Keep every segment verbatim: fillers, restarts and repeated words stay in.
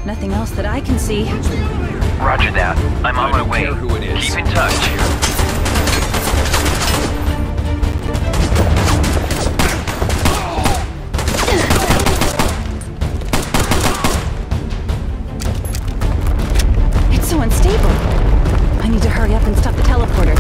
Nothing else that I can see. Roger that. I'm on I my don't way. care who it is. Keep in touch. It's so unstable. I need to hurry up and stop the teleporter.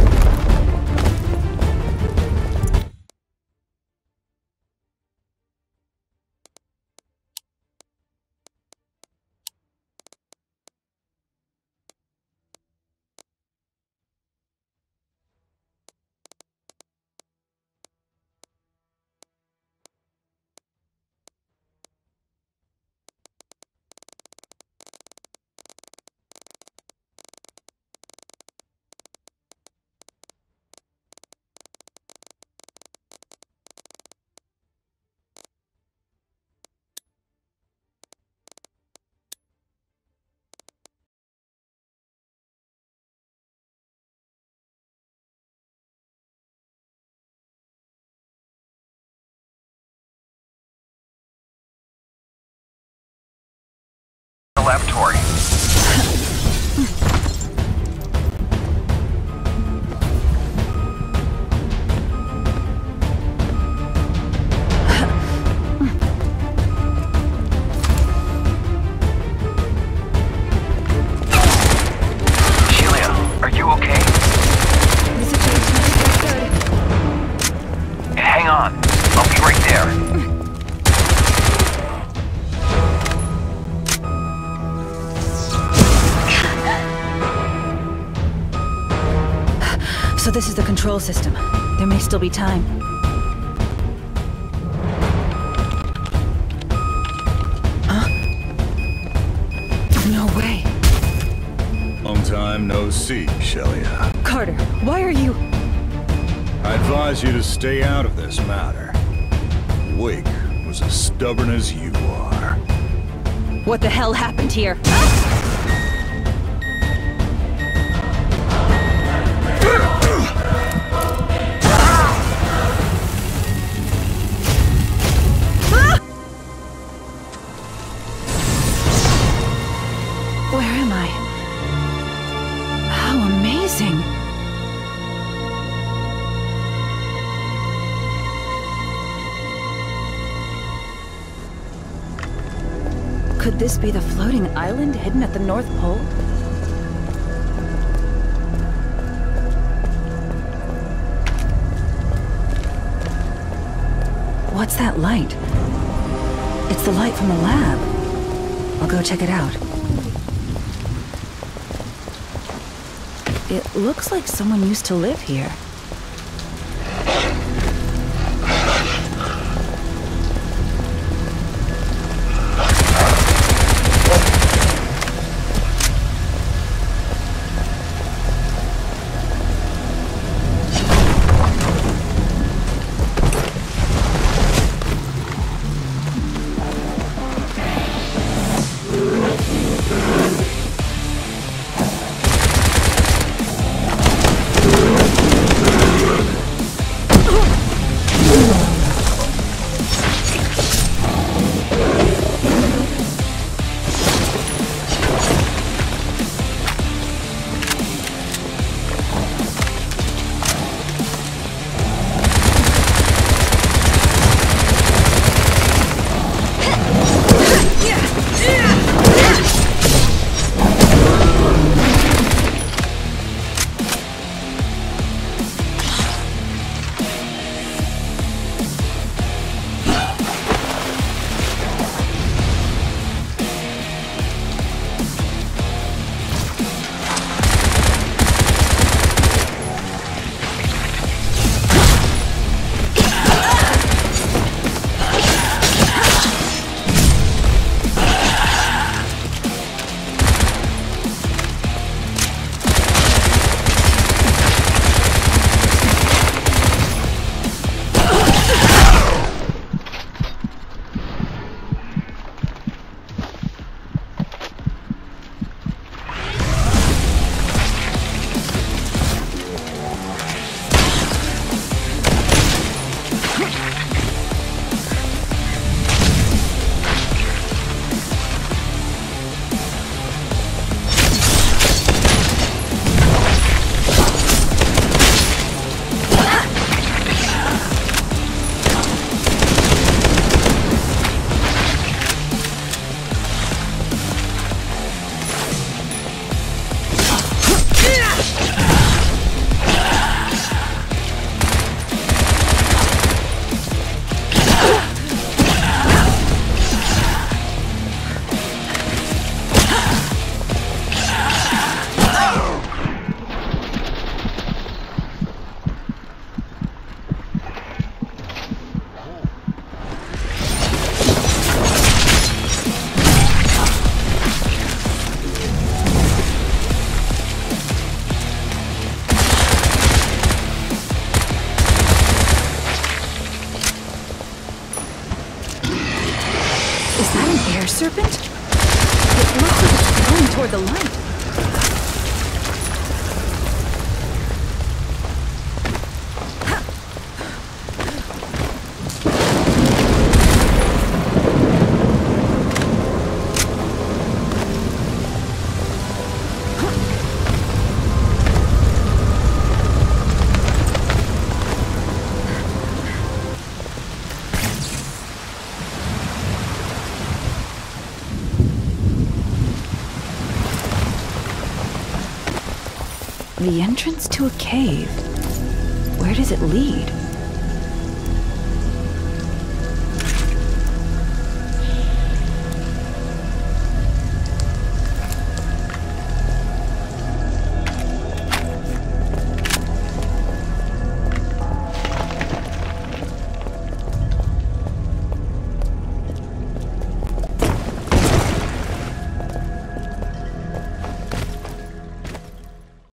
Laboratory. Sheila, are you okay? The situation is good. Hang on. I'll be right there. So this is the control system. There may still be time. Huh? No way. Long time no see, Shelia. Carter, why are you... I advise you to stay out of this matter. Wake was as stubborn as you are. What the hell happened here? Where am I? How amazing! Could this be the floating island hidden at the North Pole? What's that light? It's the light from the lab. I'll go check it out. It looks like someone used to live here. serpent? It looks like it's going toward the light. The entrance to a cave. Where does it lead?